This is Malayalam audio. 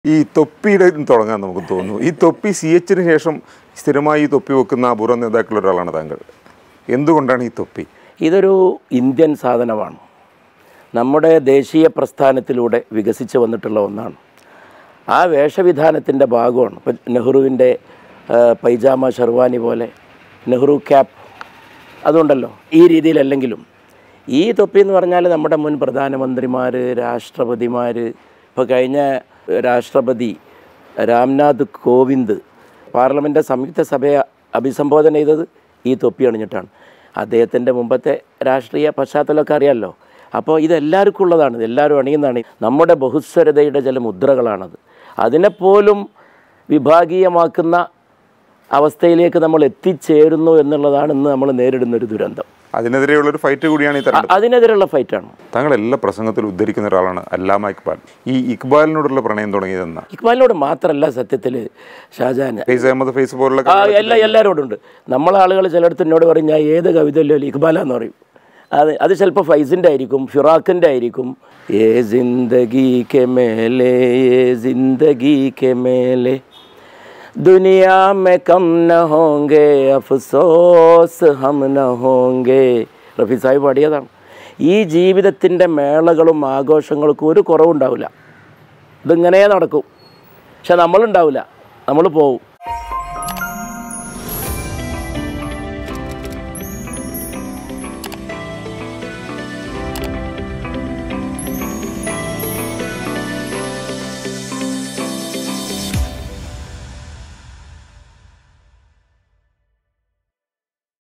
ഈ തൊപ്പിയുടെ തുടങ്ങാൻ നമുക്ക് തോന്നുന്നു. ഈ തൊപ്പി CHന് ശേഷം സ്ഥിരമായി തൊപ്പി വെക്കുന്ന അപൂർവ നേതാക്കളിൽ ഒരാളാണ് താങ്കൾ. എന്തുകൊണ്ടാണ് ഈ തൊപ്പി? ഇതൊരു ഇന്ത്യൻ സാധനമാണ്. നമ്മുടെ ദേശീയ പ്രസ്ഥാനത്തിലൂടെ വികസിച്ച് വന്നിട്ടുള്ള ഒന്നാണ്. ആ വേഷവിധാനത്തിൻ്റെ ഭാഗമാണ്. ഇപ്പം നെഹ്റുവിൻ്റെ പൈജാമ ഷെർവാനി പോലെ നെഹ്റു ക്യാപ്പ് അതുകൊണ്ടല്ലോ. ഈ രീതിയിലല്ലെങ്കിലും ഈ തൊപ്പി എന്ന് പറഞ്ഞാൽ നമ്മുടെ മുൻ പ്രധാനമന്ത്രിമാർ, രാഷ്ട്രപതിമാർ, ഇപ്പോൾ കഴിഞ്ഞ രാഷ്ട്രപതി രാംനാഥ് കോവിന്ദ് പാർലമെൻറ്റ് സംയുക്ത സഭയെ അഭിസംബോധന ചെയ്തത് ഈ തൊപ്പി അണിഞ്ഞിട്ടാണ്. അദ്ദേഹത്തിൻ്റെ മുമ്പത്തെ രാഷ്ട്രീയ പശ്ചാത്തലമൊക്കെ അറിയാമല്ലോ. അപ്പോൾ ഇതെല്ലാവർക്കും ഉള്ളതാണ്, ഇതെല്ലാവരും അണിയുന്നതാണ്. നമ്മുടെ ബഹുസ്വരതയുടെ ചില മുദ്രകളാണത്. അതിനെപ്പോലും വിഭാഗീയമാക്കുന്ന അവസ്ഥയിലേക്ക് നമ്മൾ എത്തിച്ചേരുന്നു എന്നുള്ളതാണ് ഇന്ന് നമ്മൾ നേരിടുന്നൊരു ദുരന്തം. അതിനെതിരെയുള്ളൊരു ഫൈറ്റ് കൂടിയാണ് ഈ തെരഞ്ഞെടുപ്പ്. അതിനെതിരെയുള്ള ഫൈറ്റാണ്. താങ്കൾ എല്ലാ പ്രസംഗത്തിലും ഉദ്ധരിക്കുന്ന ഒരാളാണ് അല്ലാമ ഇക്ബാൽ. ഈ ഇക്ബാലിനോടുള്ള പ്രണയം തുടങ്ങിയതെന്നാ? ഇക്ബാലിനോട് മാത്രമല്ല സത്യത്തിൽ ഷാജഹാൻ, ഫൈസ് അഹമ്മദ് ഫൈസ് പോലുള്ള എല്ലാവരോടും ഉണ്ട്. നമ്മളെ ആളുകൾ ചിലയിടത്ത് എന്നോട് പറയും ഞാൻ ഏത് കവിതയിലോ ഇക്ബാലാന്ന് പറയും. അത് ചിലപ്പോൾ ഫൈസിൻ്റെ ആയിരിക്കും, ഫിറാഖിൻ്റെ ആയിരിക്കും. ഏ ജിന്ദഗി കെ മേലെ ഏ ജിന്ദഗി കെ മേലെ ദുനിയാ മേ കം ന ഹോംഗെ അഫ്സോസ് ഹം ന ഹോംഗെ. റഫി സാഹിബ് പാടിയതാണ്. ഈ ജീവിതത്തിൻ്റെ മേളകളും ആഘോഷങ്ങൾക്കും ഒരു കുറവുണ്ടാവില്ല. ഇതിങ്ങനെ നടക്കും. പക്ഷെ നമ്മളുണ്ടാവില്ല, നമ്മൾ പോവും.